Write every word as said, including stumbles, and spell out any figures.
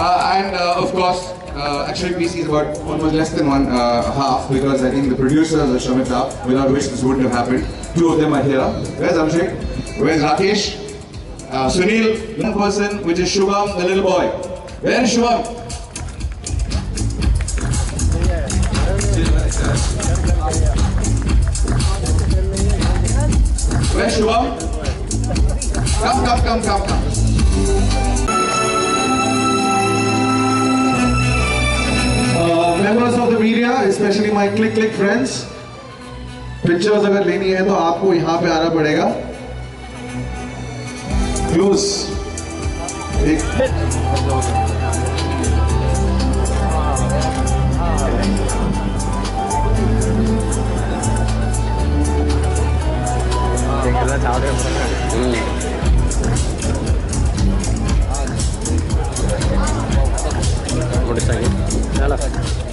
Uh, and uh, of course, uh, actually P C is about almost less than one uh, half because I think the producers are Shamita, without which this wouldn't have happened. Two of them are here. Where's Abhishek? Where's Rakesh? Uh, Sunil, one person, which is Shubham, the little boy. Where is Shubham? Where's Shubham? Come, come, come, come, come. Uh, members of the media, especially my click click friends, pictures अगर लेनी है तो आपको यहाँ पे आना पड़ेगा. Close. Motorcycle